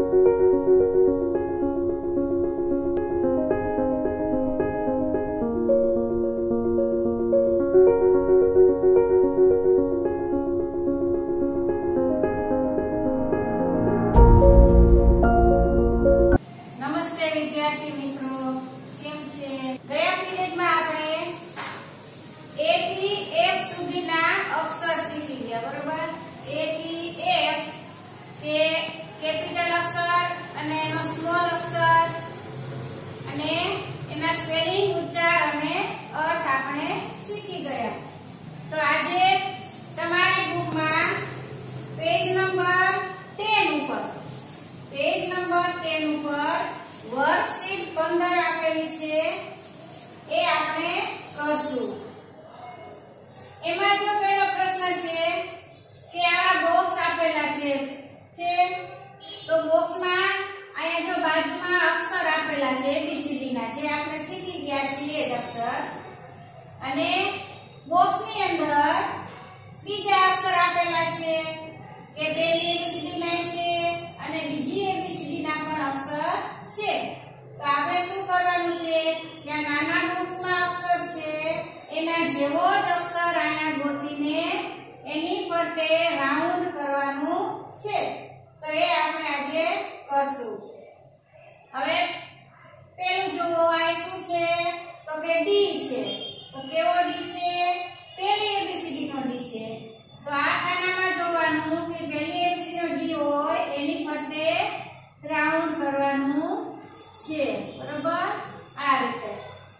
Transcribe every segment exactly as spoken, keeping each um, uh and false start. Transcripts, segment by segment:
Capital अक्षर અને એનો સ્મોલ અક્ષર અને એના સ્પેલિંગ ઉચ્ચાર અને અર્થ આપણે શીખી ગયા। તો આજે તમારી બુકમાં પેજ નંબર દસ ઉપર પેજ નંબર દસ ઉપર વર્કશીટ પંદર આપેલી છે એ આપણે કરશું। એમાં જો પહેલો પ્રશ્ન છે કે આવા બોક્સ આપેલા છે છે तो बॉक्स में आया जो बाजू में अक्षर आपेला छे एबीसीडी ना जे आपने सीखी गया छे अक्षर अने बॉक्स ની અંદર બીજા અક્ષર આપેલા છે કે પહેલી એબીસીડી ના છે અને બીજી એબીસીડી ના પણ અક્ષર છે। તો આપણે શું કરવાનું છે કે નાના બોક્સમાં અક્ષર છે એના જેવો જ અક્ષર આયા ગોતીને એની ફરતે રાઉન્ડ કરવાનું છે। तो ये આપણે આજે કરશું। હવે પેલું જોવો આ શું છે તો કે ડી છે। તો કેવો ડી છે પહેલી એબીસીડી નો ડી છે। તો આ ખાનામાં જોવાનું કે પહેલી એબીસીડી નો ડી હોય એની ફરતે રાઉન્ડ કરવાનું છે બરોબર આ રીતે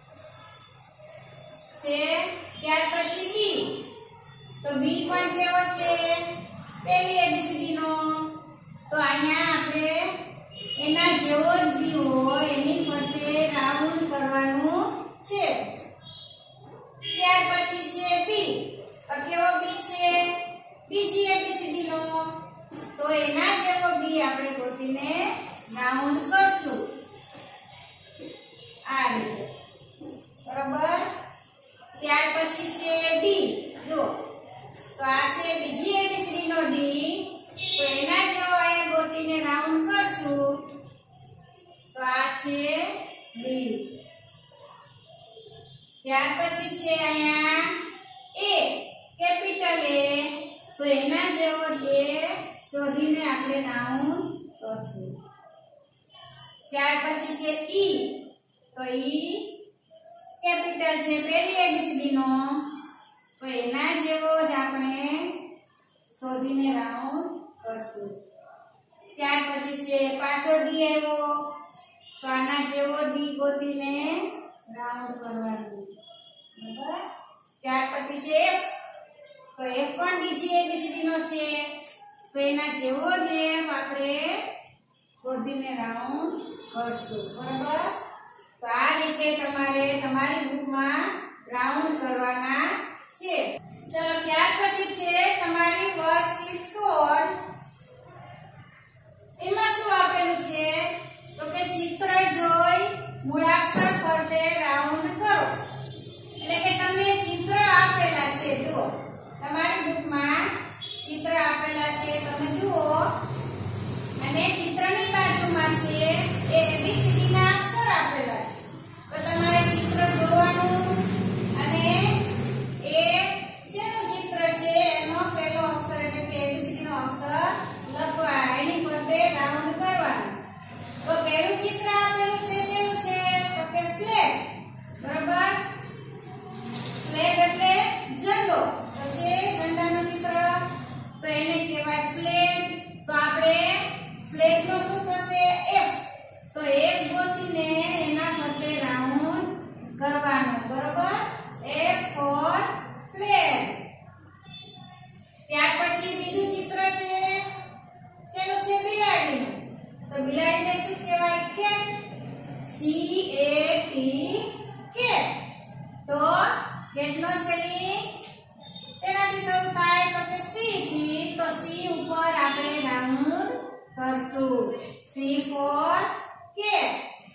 છે। ત્યાર પછી બી તો બી પણ કેવો છે પહેલી એબીસીડી નો तो आया आपने एना जेवो ज बी होय एनी फरते राउंड करवानुं छे। त्यार पछी छे बी तो केवो बी छे बीजी एबीसीडी नो तो एना जेवो बी आपणे गोतीने राउंड करशुं आ रीते बरोबर। त्यार पछी छे डी जो तो आ छे बीजी एबीसीडी नो डी तो एना जो आया गोतीने राउंड करशुं तो आ छे डी। त्यार पछी छे आया ए कैपिटल ए तो एना जेवो जे शोधीने आपणे राउंड करशुं। त्यार पछी छे ई तो ई कैपिटल छे पहली एबीसीडी नो तो एना जेवो ज आपणे शोधीने राउंड करशुं। त्यार पछी छे पाछो डी आव्यो तो आना जेवो डी गोतीने राउंड करवानुं बराबर। त्यार पछी छे एफ तो एफ पण बीजी एबीसीडी नो छे तो एना जेवो जे आपणे शोधीने राउंड करशुं बराबर। तो आ रीते तमारे तमारी बुकमां राउंड करवाना छे। चलो त्यार पछी छे तमारी वर्कशीट सोળ एमां शुं आपेलुं छे तो के चित्र जोई मूळाक्षर फरते राउंड करो એટલે કે તમને ચિત્ર આપેલા છે જો તમારી બુકમાં ચિત્ર આપેલા છે તમે જુઓ અને ચિત્રની બાજુમાં છે એ એબીસીડી ના અક્ષર આપેલા છે તો તમારે ચિત્ર જોવાનું અને એ શેનું ચિત્ર છે એનો પહેલો અક્ષર એટલે કે એબીસીડી નો અક્ષર લખવા એની ફરતે રાઉન્ડ કરવાનું। તો પહેલું ચિત્ર આપેલું છે શેનું છે તો કે ફ્લેગ બરાબર। ફ્લેગ એટલે ઝંડો તો છે ઝંડાનું ચિત્ર તો એને કહેવાય ફ્લેગ। તો આપણે ફ્લેગ નો શું થશે એફ તો એફ ગોતીને એના ફરતે રાઉન્ડ કરવાનું બરાબર એફ ફોર ફ્લેગ। ત્યાર પછી બીજું ચિત્ર છે શેનું છે બિલાડીનું તો બિલાડીને શું કહેવાય cat C A T cat. તો કેટનો સ્પેલિંગ શેનાથી શરૂ થાય તો કે સી થી તો સી ઉપર આપણે રાઉન્ડ કરશું સી ફોર કેટ।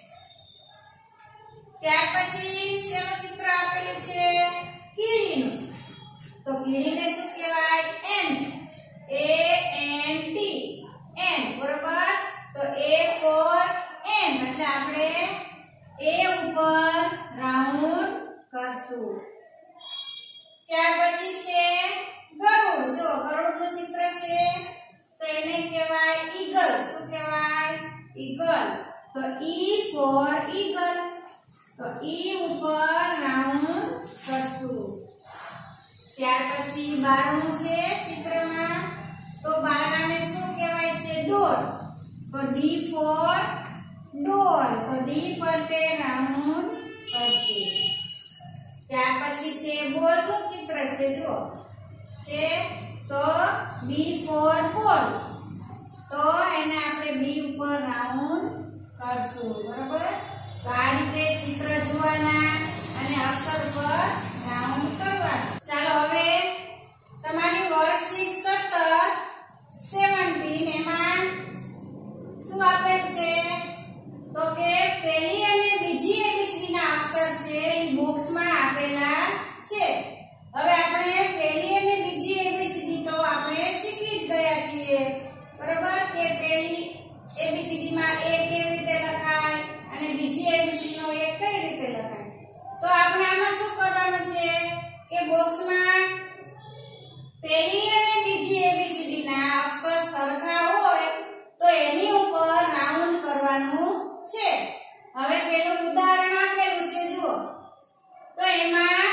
ત્યાર પછી શેનું ચિત્ર આપેલું છે કીડીનું તો કીડીને શું કહેવાય ant A N T ant બરોબર। તો એ ઈ ફોર ઈગલ, તો ઈ ઉપર રાઉન્ડ કરશું. ત્યાર પછી બારમું છે ચિત્રમાં, તો બારમાને શું કહેવાય છે? ડોર. તો ડી ફોર ડોર, તો ડી ફરતે રાઉન્ડ કરશું. ત્યાર પછી છે બોલનું ચિત્ર છે, જો છે તો બી ફોર બોલ, તો એને આપણે બી ઉપર રાઉન્ડ કરશું. બરોબર? તો આ રીતે ચિત્ર જોવાના અને અક્ષર પર રાઉન્ડ કરવાના. ચાલો હવે તમારી વર્કશીટ સત્તર સત્તર એમાં શું આપેલું છે? તો કે પહેલી અને બીજી એબીસીડી ના અક્ષર છે એ બોક્સમાં આપેલા છે. હવે આપણે પહેલી અને બીજી એબીસીડી તો આપણે શીખી જ ગયા છીએ. બરાબર? કે પહેલી એબીસીડી માં એ કેવી રીતે લખાય અને બીજી એબીસીડી નો એ કઈ રીતે લખાય. તો આપણે આમાં શું કરવાનું છે કે બોક્સમાં પહેલી અને બીજી એબીસીડી ના અક્ષર સરખા હોય તો એની ઉપર રાઉન્ડ કરવાનું છે. હવે પેલું ઉદાહરણ આપેલું છે, જુઓ. તો એમાં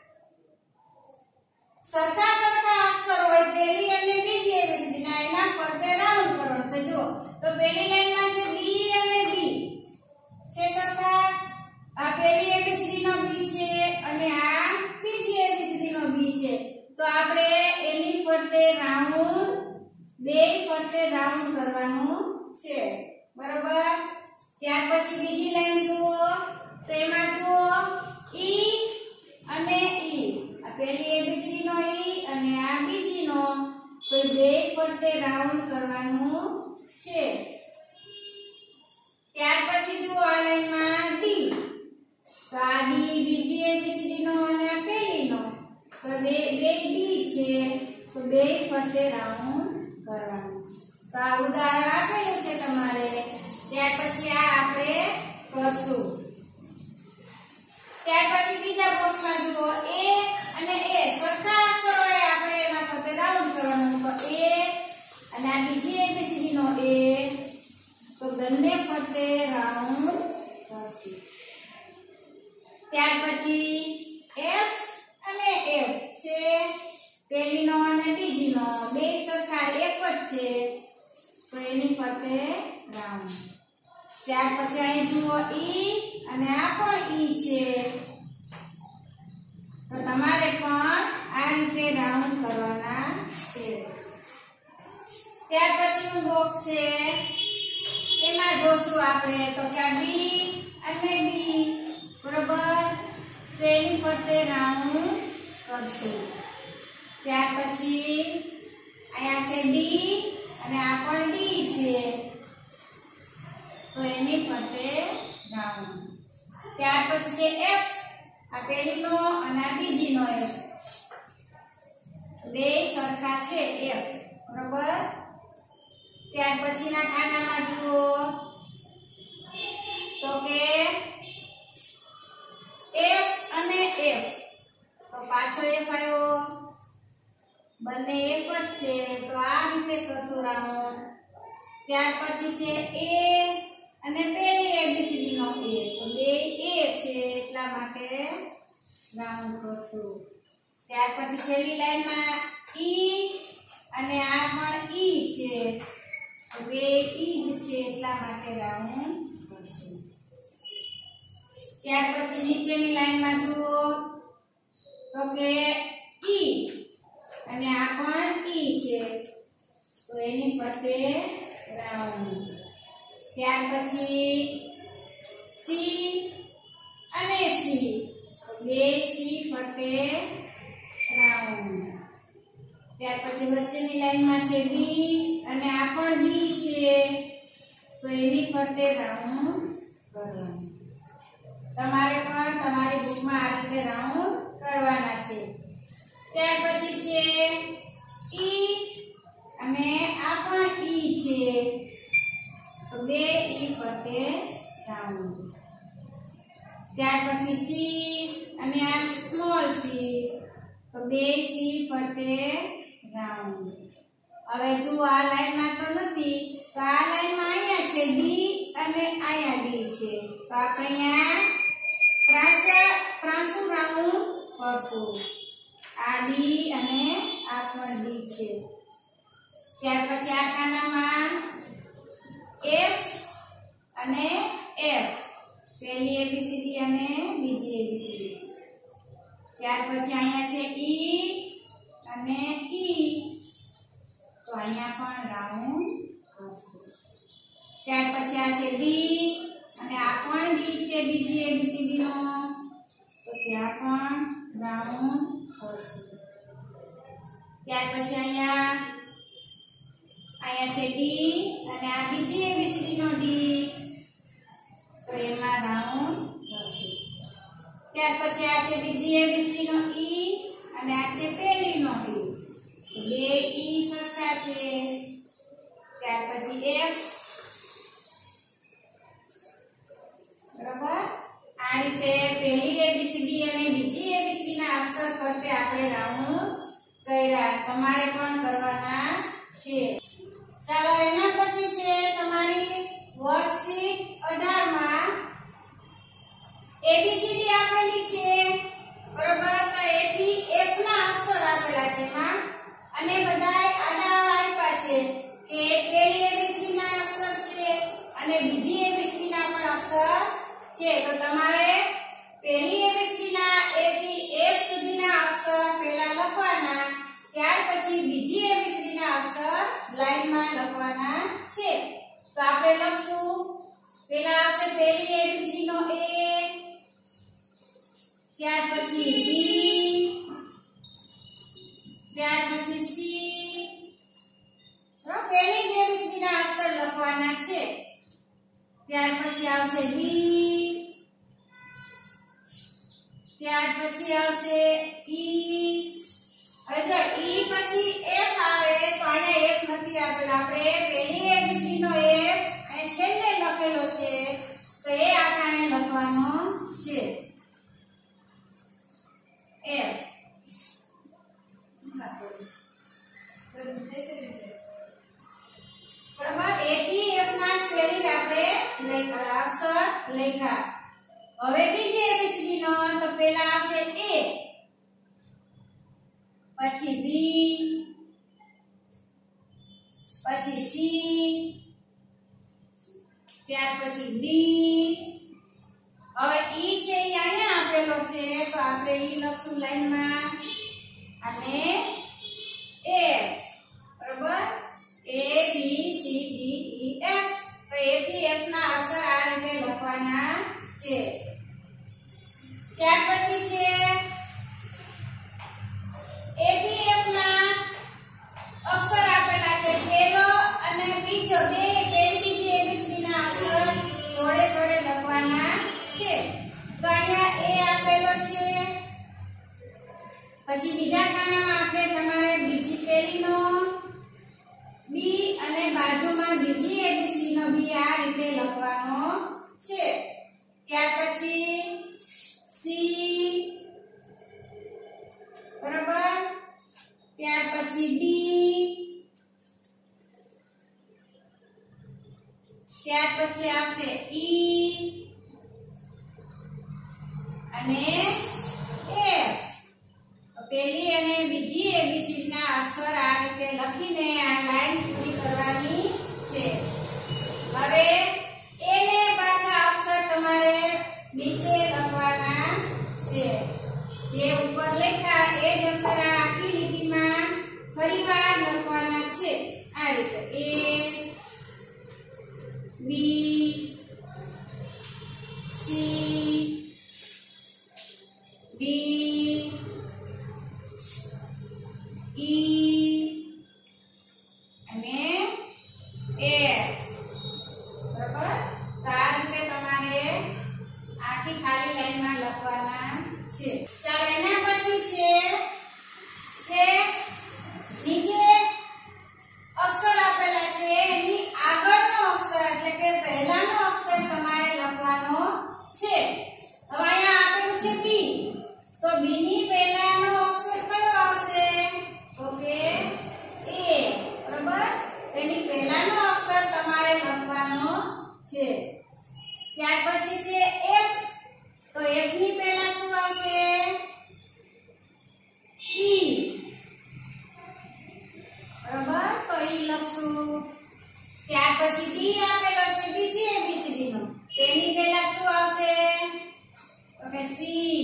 સરખા સરખા અક્ષર હોય પહેલી અને બીજી એબીસીડી ના, એના ફરતે રાઉન્ડ કરવાનું છે. જુઓ, તો પહેલી લાઈનમાં છે બી અને બી છે સરખા. આ પહેલી એબીસીડી નો બી છે અને આ બીજી એબીસીડી નો બી છે. તો આપણે એની ફરતે રાઉન્ડ બે ફરતે રાઉન્ડ કરવાનું છે. બરોબર? ત્યાર પછી બીજી લાઈન જુઓ, તો એમાં જુઓ ઈ અને ઈ, આ પહેલી એબીસીડી નો ઈ અને આ બીજી નો, તો બે ફરતે રાઉન્ડ કરવાનું છે. ત્યાર પછી જુઓ આ લાઈનમાં ડી, તો આ ડી બીજી એબીસીડી નો અને આ પહેલી નો, તો બે બે ડી છે, તો બે ફરતે રાઉન્ડ કરવાનું. તો આ ઉદાહરણ આપેલું છે તમારે. ત્યાર પછી આ આપણે કરશું. ત્યાર પછી બીજા બોક્સમાં જુઓ એ અને એ સરખા અક્ષરોએ આપણે એના ફરતે રાઉન્ડ કરવાનું. તો એ અને આ બીજી એબીસીડી નો એ, તો બંને ફરતે રાઉન્ડ કરશું. ત્યાર પછી એફ અને એફ છે, પહેલી નો અને બીજી નો બે સરખા એફ જ છે, તો એની ફરતે રાઉન્ડ. ત્યાર પછી અહીં જુઓ ઈ અને આ પણ ઈ છે, તો તમારે પણ આ રીતે રાઉન્ડ કરવાના છે. ત્યાર પછીનું બોક્સ છે એમાં જોશું આપણે, તો કે બી અને બી, બરોબર, તો એની ફરતે રાઉન્ડ કરશું. ત્યાર પછી અહીંયા છે ડી અને આ પણ ડી છે, તો એની ફરતે રાઉન્ડ. ત્યાર પછી છે એફ, આ પહેલી નો અને આ બીજી નો એફ, બે સરખા છે એફ, બરોબર. ત્યાર પછીના ખાનામાં જુઓ, તો કે એફ અને એફ, તો પાછો એફ આવ્યો, બંને એક જ છે, તો આ રીતે કરશું રાઉન્ડ. ત્યાર પછી છે એ અને પહેલી એબીસીડી નો એ, તો બે એ છે એટલા માટે રાઉન્ડ કરશું. ત્યાર પછી છેલ્લી લાઈનમાં ઈ અને આ પણ ઈ છે, તો બે ઈ જ છે એટલા માટે રાઉન્ડ કરશું. ત્યાર પછી નીચેની લાઈનમાં જુઓ, તો કે ઈ અને આ પણ ઈ છે, તો એની ફરતે રાઉન્ડ. ત્યાર પછી સી અને સી, બે સી ફરતે રાઉન્ડ. ત્યાર પછી વચ્ચેની લાઈનમાં છે બી અને આ પણ બી છે, તો એની ફરતે રાઉન્ડ કરવાનું. તમારે પણ તમારી બુકમાં આ રીતે રાઉન્ડ કરવાના છે. ત્યાર પછી છે ઈ અને આ પણ ઈ છે, તો બે ઈ ફરતે રાઉન્ડ. ત્યાર પછી સી અને આ સ્મોલ સી, તો બે સી ફરતે રાઉન્ડ. હવે જો આ લાઈનમાં તો નથી, તો આ લાઈનમાં અહીંયા છે ડી અને અહીંયા ડી છે. તો આપણે અહીંયા ત્રાંસુ રાઉન્ડ કરશું. આ ડી અને આ પણ ડી છે. ત્યાર પછી આ ખાનામાં એફ અને એફ, પહેલી એબીસીડી અને બીજી એબીસીડી. ત્યાર પછી અહીંયા છે ઈ અને ઈ, તો અહીંયા પણ રાઉન્ડ કરશું. ત્યાર પછી આ છે ડી અને આ પણ ડી છે બીજી એબીસીડી નો, તો ત્યાં પણ રાઉન્ડ કરશું. ત્યાર પછી અહીંયા અહીંયા છે ડી અને આ બીજી એબીસીડી નો ડી, તો એમાં રાઉન્ડ કરશું. ત્યાર પછી આ છે બીજી એબીસીડી નો ઈ અને આ છે પહેલી નો ઈ, તો બે ઈ સરખા છે. ત્યાર પછી એફ, બરાબર. આ રીતે પહેલી એબીસીડી અને બીજી એબીસીડી ના અક્ષર ફરતે આપણે રાઉન્ડ કર્યા. તમારે પણ કરવાના છે. ચાલો એના પછી છે તમારી વર્કશીટ અઢાર માં એબીસીડી આપેલી છે, બરાબર. તો એ થી એફ ના અક્ષર આપેલા છે એમાં, અને બધાય આડા આપ્યા છે કે પહેલી એબીસીડી ના અક્ષર છે અને બીજી એબીસીડી ના પણ અક્ષર છે. તો તમારે પહેલી એબીસીડી ના એ થી એફ સુધીના અક્ષર પહેલા લખવાના, ત્યાર પછી બીજી એબીસીડી ના અક્ષર લાઈનમાં લખવાના છે. તો આપણે લખશું, પહેલા આવશે પહેલી એબીસીડી નો એ, ત્યાર પછી બી, ત્યાર પછી સી. તો પહેલી જ એબીસીડી ના અક્ષર લખવાના છે. ત્યાર પછી આવશે ડી, ત્યાર પછી આવશે ઈ. હવે જો ઈ પછી એફ આવે તો અહીંયા એફ નથી આપેલો, આપણે પહેલી એબીસીડી નો એફ અહીં છેલ્લે લખેલો છે, તો એ આપણે અહીં લખવાનો છે એફ. બરાબર. એ થી એફ ના સ્પેલિંગ આપણે અક્ષર લખ્યા. હવે બીજી એબીસીડી નો, તો પહેલા આવશે એ, પછી બી, પછી સી, ત્યાર પછી ડી. હવે ઈ છે એ અહીંયા આપેલો છે, તો આપણે ઈ લખશું લાઈનમાં, અને એફ. બરાબર. A B C D E F. તો એ થી એફ ના અક્ષર આ રીતે લખવાના છે. ત્યાર પછી છે એ થી એફ ના અક્ષર આપેલા છે, પહેલો અને બીજો, બે પહેલી જે એબીસીડી ના અક્ષર જોડે જોડે લખવાના છે. તો અહીંયા એ આપેલો છે. પછી બીજા ખાનામાં આપણે તમારે બીજી પહેલી નો બી અને બાજુમાં બીજી એબીસીડી નો બી આ રીતે લખવાનો છે. ત્યાર પછી સી, બરાબર. ત્યાર પછી ડી, ત્યાર પછી આવશે ઈ અને એફ. પહેલી અને બીજી એબીસીડી ના અક્ષર આ રીતે લખીને આ લાઈન પૂરી કરવાની છે. હવે એને પાછા અક્ષર તમારે નીચે લખવાના છે. જે ઉપર લખ્યા એ જ અક્ષર આખી લીટીમાં ફરીવાર લખવાના છે. આ રીતે એ, બી, સી, ડી, ઈ અને એફ. બરાબર. તો આ રીતે તમારે આખી ખાલી લાઈનમાં લખવાના છે. ચાલો એના પછી છે કે નીચે અક્ષર આપેલા છે એની આગળનો અક્ષર એટલે કે પહેલાનો અક્ષર તમારે લખવાનો છે. હવે અહીંયા આપેલું છે બી, તો બી ની પહેલાનો અક્ષર કયો આવશે? તો કે એ. બરાબર. એની પહેલાનો અક્ષર તમારે લખવાનો છે. છે. ત્યાર પછી છે F. તો F ની પહેલા શું આવશે? E. બરાબર, તો E લખશું. ત્યાર પછી D આપેલો છે બીજી એબીસીડી નો, તેની પહેલા શું આવશે? Okay, C.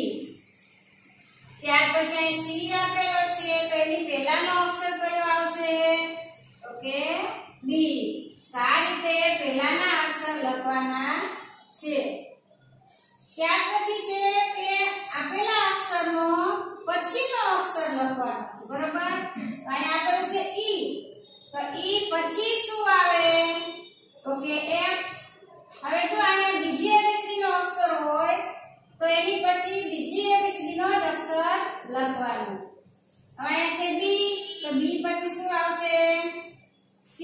ત્યાર પછી અહીં C આપેલો છે, તો એની પહેલાનો અક્ષર કયો આવશે? Okay, B. આ રીતે પહેલાના અક્ષર લખવાના છે. ત્યાર પછી છે કે આપેલા અક્ષરનો પછીનો અક્ષર લખવાનો છે. બરાબર, અહીં આપેલું છે E. તો E પછી શું આવે? Okay, F. હવે જો અહીંયા બીજી એબીસીડી નો અક્ષર હોય તો એની પછી બીજી એબીસીડી નો જ અક્ષર લખવાનો. હવે અહીંયા છે B. તો B પછી શું આવશે? C.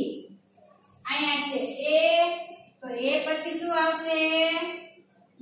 અહીંયા છે A. તો A પછી શું આવશે? B.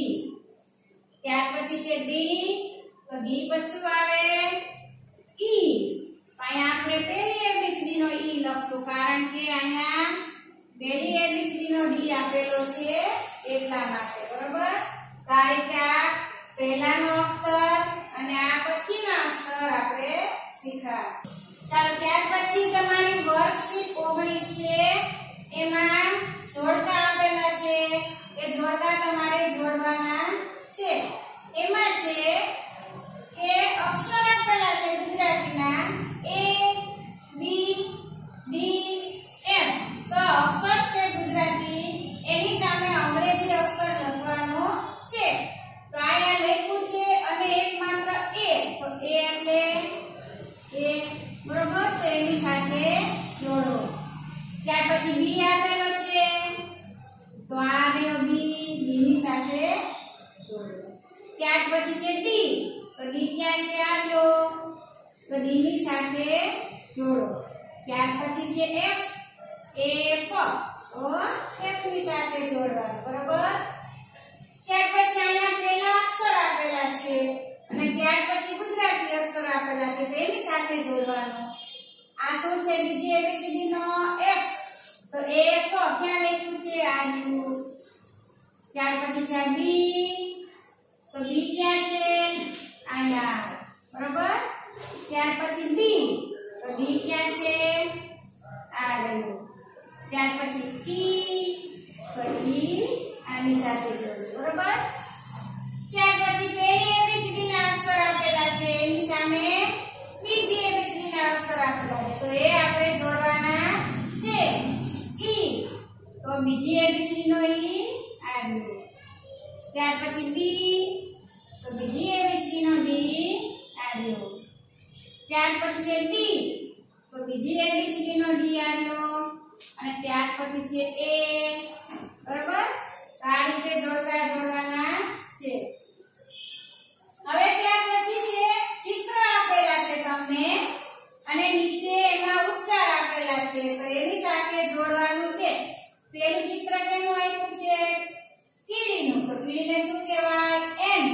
ત્યાર પછી છે D. તો D પછી શું આવે? E. અહીંયા આપણે પહેલી એબીસીડી નો E લખશું, કારણ કે અહીંયા પહેલી એબીસીડી નો D આપેલો છે એટલા માટે. બરોબર, આ રીતે આ પહેલાનો અક્ષર અને આ પછીના અક્ષર આપણે શીખ્યા. ચાલો, ત્યાર પછી તમારી વર્કશીટ ઓગણીસ છે, એમાં જોડકા આપેલા છે. એ જોડકા તમારે જોડવાના છે. એમાં છે કે અક્ષર આપેલા છે ગુજરાતીના A, B, D, M. તો અક્ષર છે ગુજરાતી, એની સામે અંગ્રેજી અક્ષર લખવાનો છે. તો અહીંયા લખ્યું છે અને એક માત્ર A. તો A એટલે A. બરોબર, તો એની સાથે જોડો. ત્યાર પછી B આપેલો છે, તો આ રહ્યો B. B ની સાથે જોડો. ત્યાર પછી છે D. તો D ક્યાં છે? આ રહ્યો. તો D ની સાથે જોડો. ત્યાર પછી છે F. F. તો F ની સાથે જોડવાનું. બરોબર, ત્યાર પછી અહીંયા પહેલા અક્ષર આપેલા છે અને ત્યાર પછી ગુજરાતી અક્ષર આપેલા છે, તેની સાથે જોડવાનું. આ શું છે? બીજી એબીસીડી નો F. તો F ક્યાં લખ્યું છે? આ રહ્યું. ત્યાર પછી છે B. તો B ક્યાં છે? અહીંયા. બરોબર, ત્યાર પછી D. તો D ક્યાં છે? આ રહ્યું. ત્યાર પછી E. તો E આની સાથે જોડો. બરોબર, ત્યાર પછી પહેલી એબીસીડી ના અક્ષર આપેલા છે, એની સામે બીજી એબીસીડી ના અક્ષર આપેલા છે, તો એ આપણે જોડવાના છે. E. તો બીજી એબીસીડી નો E આવ્યો. ત્યાર પછી B. તો બીજી એબીસીડી નો D આવ્યો. ત્યાર પછી છે D. તો બીજી એબીસીડી નો D આવ્યો. અને ત્યાર પછી છે A. બરાબર, આ રીતે જોડકા જોડવાના છે. હવે ત્યાર પછી છે ચિત્ર આપેલા છે તમને અને નીચે એમાં ઉચ્ચાર આપેલા છે, તો એની સાથે જોડવાનું છે. પેલું ચિત્ર કેનું આપ્યું છે? કીડીનું. તો કીડીને શું કહેવાય? એન્ટ.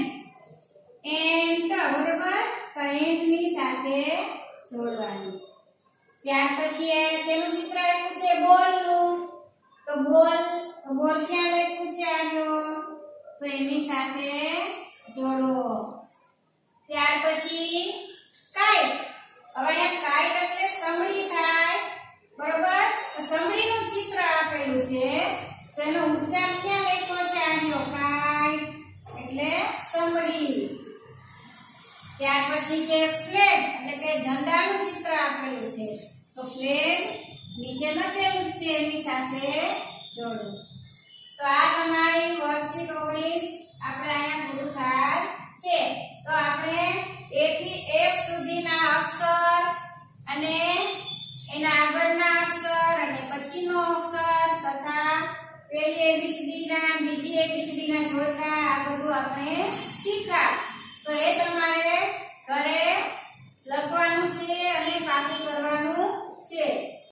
એન્ટ. બરાબર, તો એન્ટ ની સાથે જોડવાનું. ત્યાર પછી શેનું ચિત્ર આપ્યું છે? બોલનું. તો બોલ. તો બોલ ક્યાં લખ્યું છે? આનો. તો એની સાથે જોડો. ત્યાર પછી કાઈટ. હવે અહીંયા કાઈટ એટલે સમડી થાય. બરોબર, તો સમડીનું ચિત્ર આપેલું છે, તો એનો ઉચ્ચાર ક્યાં લખ્યો છે? આનો. કાઈટ એટલે સમડી. ત્યાર પછી છે ફ્લેગ, એટલે કે ઝંડાનું ચિત્ર આપેલું છે, તો ફ્લેગ નીચે લખેલું છે, એની સાથે જોડો. તો આ તમારી વર્કશીટ ઓગણીસ આપણે અહીંયા પૂરું થાય છે. તો આપણે A થી F સુધીના અક્ષર અને એના આગળના અક્ષર અને પછીનો અક્ષર તથા પહેલી એબીસીડી ના બીજી એબીસીડી ના જોડકા આ બધું આપણે શીખ્યા. તો એ તમારે ઘરે લખવાનું છે અને પાકું કરવાનું છે.